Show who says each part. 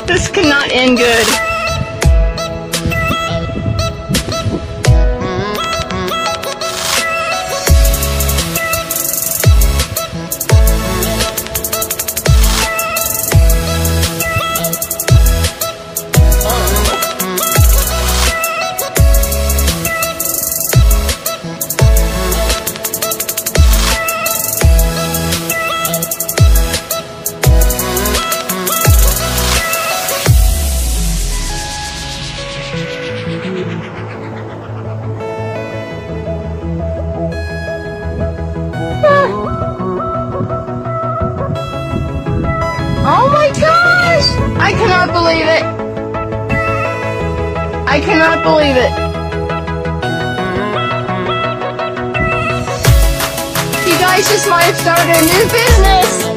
Speaker 1: This cannot end good.
Speaker 2: Oh my gosh! I cannot believe it! I cannot believe it! You guys just might have started a new business!